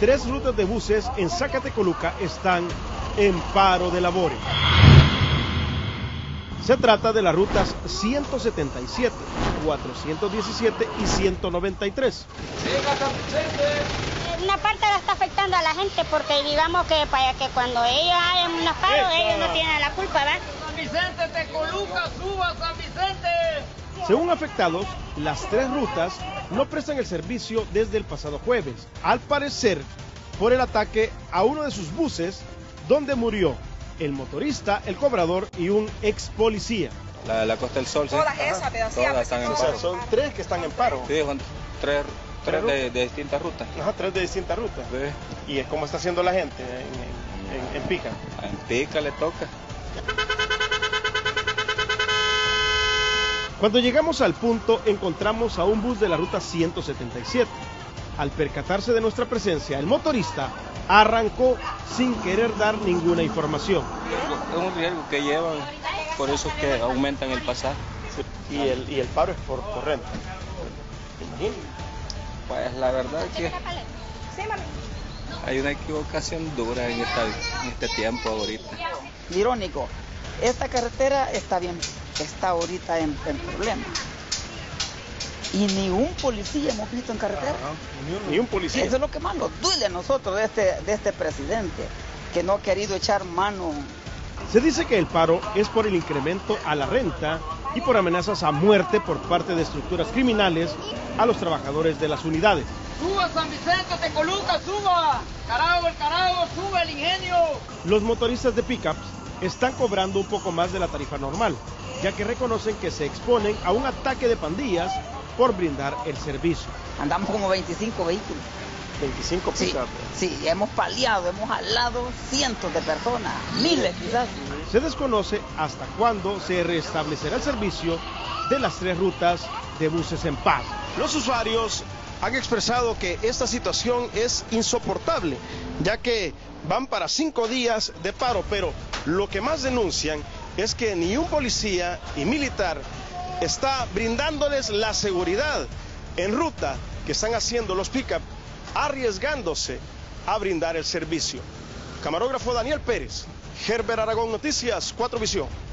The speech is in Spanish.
3 rutas de buses en Zacatecoluca están en paro de labores. Se trata de las rutas 177, 417 y 193. Una parte la está afectando a la gente porque digamos que para que cuando ellos hagan unos paros, ellos no tienen la culpa, ¿verdad? San Vicente, Tecoluca, suba San Vicente. Según afectados, las 3 rutas no prestan el servicio desde el pasado jueves, al parecer por el ataque a uno de sus buses donde murió el motorista, el cobrador y un ex policía. La Costa del Sol, sí. Todas esas pedacillas. Todas están en O paro. sea, son 3 que están en paro. Sí, son tres de distintas rutas. Ajá, 3 de distintas rutas. Sí. ¿Y es cómo está haciendo la gente en Pica? En Pica le toca. Cuando llegamos al punto, encontramos a un bus de la ruta 177. Al percatarse de nuestra presencia, el motorista arrancó sin querer dar ninguna información. Es un riesgo que llevan, por eso es que aumentan el pasaje. Sí. Y el paro es por renta. ¿Te imaginas? Pues la verdad es que hay una equivocación dura en este tiempo ahorita. Irónico, esta carretera está bien, está ahorita en problemas. Y ni un policía hemos visto en carretera. Ni un policía. Eso es lo que más nos duele a nosotros de este presidente, que no ha querido echar mano. Se dice que el paro es por el incremento a la renta y por amenazas a muerte por parte de estructuras criminales a los trabajadores de las unidades. Suba San Vicente, Tecoluca, suba. Carajo, suba el ingenio. Los motoristas de pickups están cobrando un poco más de la tarifa normal, ya que reconocen que se exponen a un ataque de pandillas por brindar el servicio. Andamos como 25 vehículos. 25 Sí, pickups. sí, hemos paliado, hemos jalado cientos de personas, miles quizás. Se desconoce hasta cuándo se restablecerá el servicio de las 3 rutas de buses en paro. Los usuarios han expresado que esta situación es insoportable, ya que van para 5 días de paro, pero lo que más denuncian es que ni un policía y militar está brindándoles la seguridad en ruta que están haciendo los pick-up, arriesgándose a brindar el servicio. Camarógrafo Daniel Pérez, Herbert Aragón Noticias, 4 Visión.